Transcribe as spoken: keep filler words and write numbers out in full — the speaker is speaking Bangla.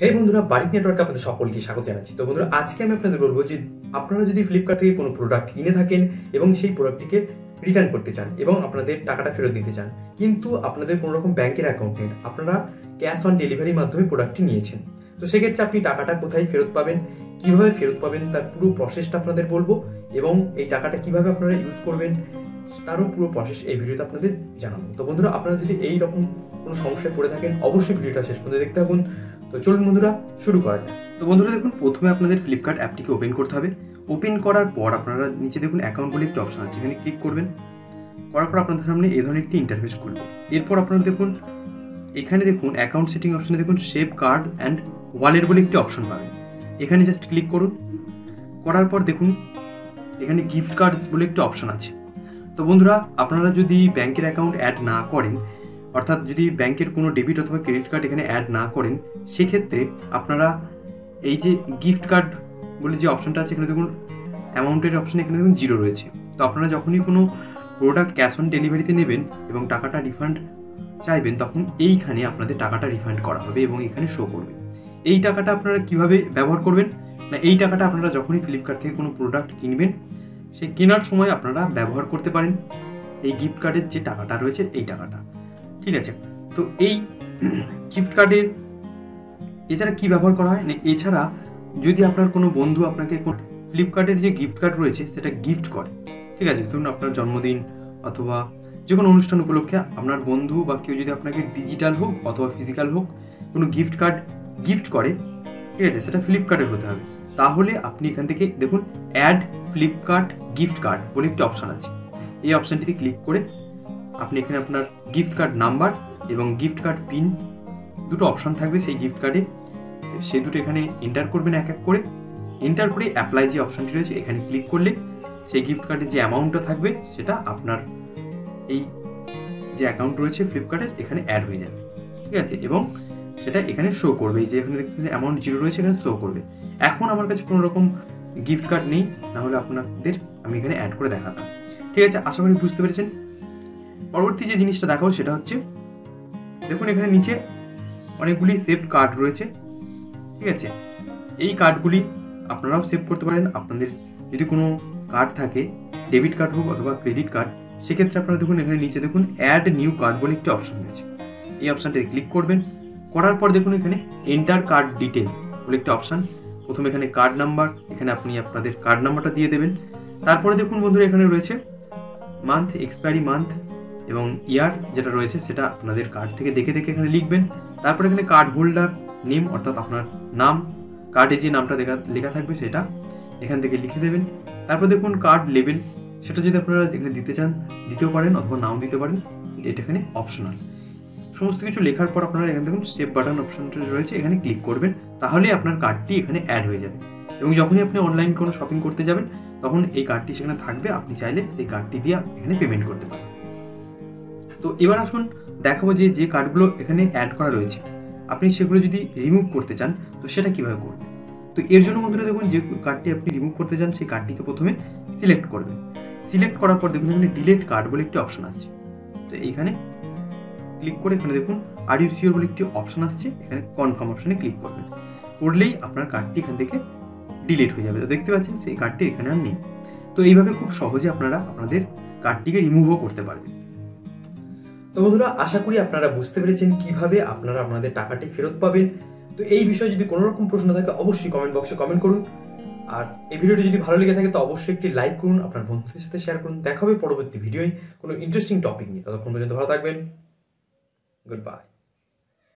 হে বন্ধুরা, বারিক নেটওয়ার্কে আপনাদের সকলকে স্বাগত জানাচ্ছি। তো বন্ধুরা, আজকে আমি আপনাদের বলবো যে আপনারা যদি ফ্লিপকার্ট থেকে কোনো প্রোডাক্ট কিনে থাকেন এবং সেই প্রোডাক্টটিকে রিটার্ন করতে চান এবং আপনাদের টাকাটা ফেরত দিতে চান, কিন্তু আপনাদের কোনো রকম ব্যাংকের অ্যাকাউন্ট নেই, আপনারা ক্যাশ অন ডেলিভারির মাধ্যমে প্রোডাক্টটি নিয়েছেন, তো সেক্ষেত্রে আপনি টাকাটা কোথায় ফেরত পাবেন, কিভাবে ফেরত পাবেন তার পুরো প্রসেসটা আপনাদের বলবো এবং এই টাকাটা কিভাবে আপনারা ইউজ করবেন তারও পুরো প্রসেস এই ভিডিওতে আপনাদের জানাবো। তো বন্ধুরা, আপনারা যদি এই রকম কোনো সমস্যায় পড়ে থাকেন অবশ্যই ভিডিওটা শেষ পর্যন্ত দেখতে থাকুন। তো চলুন বন্ধুরা, শুরু করা যাক। তো বন্ধুরা দেখুন, প্রথমে আপনাদের ফ্লিপকার্ট অ্যাপটিকে ওপেন করতে হবে। ওপেন করার পর আপনারা নিচে দেখুন অ্যাকাউন্ট বলে একটি অপশন আছে, এখানে ক্লিক করবেন। করার পর আপনাদের সামনে এই ধরনের একটি ইন্টারফেস খুলবে। এরপর আপনারা দেখুন এখানে দেখুন অ্যাকাউন্ট সেটিং অপশনে দেখুন সেভ কার্ড অ্যান্ড ওয়ালেট বলে একটি অপশন পাবেন, এখানে জাস্ট ক্লিক করুন। করার পর দেখুন এখানে গিফট কার্ডস বলে একটি অপশন আছে। তো বন্ধুরা, আপনারা যদি ব্যাংকের অ্যাকাউন্ট অ্যাড না করেন, অর্থাৎ যদি ব্যাংকের কোনো ডেবিট অথবা ক্রেডিট কার্ড এখানে অ্যাড না করেন, সেক্ষেত্রে আপনারা এই যে গিফট কার্ড বলে যে অপশনটা আছে এখানে দেখুন অ্যামাউন্টের অপশন এখানে দেখুন জিরো রয়েছে। তো আপনারা যখনই কোনো প্রোডাক্ট ক্যাশ অন ডেলিভারিতে নেবেন এবং টাকাটা রিফান্ড চাইবেন, তখন এইখানে আপনাদের টাকাটা রিফান্ড করা হবে এবং এখানে শো করবে। এই টাকাটা আপনারা কিভাবে ব্যবহার করবেন না, এই টাকাটা আপনারা যখনই ফ্লিপকার্ট থেকে কোনো প্রোডাক্ট কিনবেন সেই কেনার সময় আপনারা ব্যবহার করতে পারেন এই গিফট কার্ডের যে টাকাটা রয়েছে এই টাকাটা, ঠিক আছে। তো এই গিফট কার্ডের এছাড়া কি ব্যবহার করা হয় না, এছাড়া যদি আপনার কোনো বন্ধু আপনাকে ফ্লিপকার্টের যে গিফট কার্ড রয়েছে সেটা গিফট করে, ঠিক আছে, ধরুন আপনার জন্মদিন অথবা যে কোনো অনুষ্ঠান উপলক্ষে আপনার বন্ধু বা কেউ যদি আপনাকে ডিজিটাল হোক অথবা ফিজিক্যাল হোক কোনো গিফট কার্ড গিফট করে, ঠিক আছে, সেটা ফ্লিপকার্টের হতে হবে। তাহলে আপনি এখান থেকে দেখুন অ্যাড ফ্লিপকার্ট গিফট কার্ড বলে একটি অপশান আছে, এই অপশানটিতে ক্লিক করে আপনি এখানে আপনার গিফট কার্ড নাম্বার এবং গিফট কার্ড পিন দুটো অপশান থাকবে সেই গিফট কার্ডে, সেই দুটো এখানে এন্টার করবেন এক এক করে। এন্টার করে অ্যাপ্লাই যে অপশানটি রয়েছে এখানে ক্লিক করলে সেই গিফট কার্ডের যে অ্যামাউন্টটা থাকবে সেটা আপনার এই যে অ্যাকাউন্ট রয়েছে ফ্লিপকার্টের এখানে অ্যাড হয়ে যাবে, ঠিক আছে, এবং সেটা এখানে শো করবে। এই যে এখানে দেখতে অ্যামাউন্ট জিরো রয়েছে এখানে শো করবে। এখন আমার কাছে কোনো রকম গিফট কার্ড নেই, নাহলে আপনাদের আমি এখানে অ্যাড করে দেখাতাম, ঠিক আছে। আশা করি বুঝতে পেরেছেন। পরবর্তী যে জিনিসটা দেখাবো সেটা হচ্ছে দেখুন এখানে নিচে অনেকগুলি সেভড কার্ড রয়েছে, ঠিক আছে। এই কার্ডগুলি আপনারাও সেভ করতে পারেন। আপনাদের যদি কোনো কার্ড থাকে ডেবিট কার্ড হোক অথবা ক্রেডিট কার্ড, সেক্ষেত্রে আপনারা দেখুন এখানে নিচে দেখুন অ্যাড নিউ কার্ড বলে একটি অপশন রয়েছে, এই অপশানটাতে ক্লিক করবেন। করার পর দেখুন এখানে এন্টার কার্ড ডিটেলস বলে একটি অপশান। প্রথমে এখানে কার্ড নাম্বার, এখানে আপনি আপনাদের কার্ড নাম্বারটা দিয়ে দেবেন। তারপরে দেখুন বন্ধুরা এখানে রয়েছে মান্থ, এক্সপায়ারি মান্থ এবং ইয়ার যেটা রয়েছে সেটা আপনাদের কার্ড থেকে দেখে দেখে এখানে লিখবেন। তারপরে এখানে কার্ড হোল্ডার নেম, অর্থাৎ আপনার নাম, কার্ডে যে নামটা লেখা লেখা থাকবে সেটা এখান থেকে লিখে দেবেন। তারপর দেখুন কার্ড লেবেল, সেটা যদি আপনারা এখানে দিতে চান দিতেও পারেন অথবা নাও দিতে পারেন, এটা এখানে অপশনাল। সমস্ত কিছু লেখার পর আপনারা এখানে দেখুন সেভ বাটন অপশনটা রয়েছে, এখানে ক্লিক করবেন, তাহলে আপনার কার্ডটি এখানে অ্যাড হয়ে যাবে এবং যখনই আপনি অনলাইন কোনো শপিং করতে যাবেন তখন এই কার্ডটি সেখানে থাকবে, আপনি চাইলে সেই কার্ডটি দিয়ে এখানে পেমেন্ট করতে পারেন। তো এবার আসুন দেখাবো যে যে কার্ডগুলো এখানে অ্যাড করা রয়েছে আপনি সেগুলো যদি রিমুভ করতে চান তো সেটা কীভাবে করবেন। তো এর জন্য বন্ধুরা দেখুন যে কার্ডটি আপনি রিমুভ করতে চান সেই কার্ডটিকে প্রথমে সিলেক্ট করবেন। সিলেক্ট করার পর দেখুন এখানে ডিলিট কার্ড বলে একটি অপশন আসছে, তো এইখানে ক্লিক করে এখানে দেখুন আর ইউ সিওর বলে একটি অপশন আসছে, এখানে কনফার্ম অপশনে ক্লিক করবেন। করলেই আপনার কার্ডটি এখান থেকে ডিলিট হয়ে যাবে। তো দেখতে পাচ্ছেন সেই কার্ডটি এখানে আর নেই। তো এইভাবে খুব সহজে আপনারা আপনাদের কার্ডটিকে রিমুভও করতে পারবেন। তো বন্ধুরা, আশা করি আপনারা বুঝতে পেরেছেন কিভাবে আপনারা আপনাদের টাকাটি ফেরত পাবেন। তো এই বিষয়ে যদি কোনো রকম প্রশ্ন থাকে অবশ্যই কমেন্ট বক্সে কমেন্ট করুন। আর এই ভিডিওটি যদি ভালো লেগে থাকে তো অবশ্যই একটি লাইক করুন, আপনার বন্ধুদের সাথে শেয়ার করুন। দেখা হবে পরবর্তী ভিডিওয় কোনো ইন্টারেস্টিং টপিক নিয়ে। ততক্ষণ পর্যন্ত ভালো থাকবেন। Goodbye.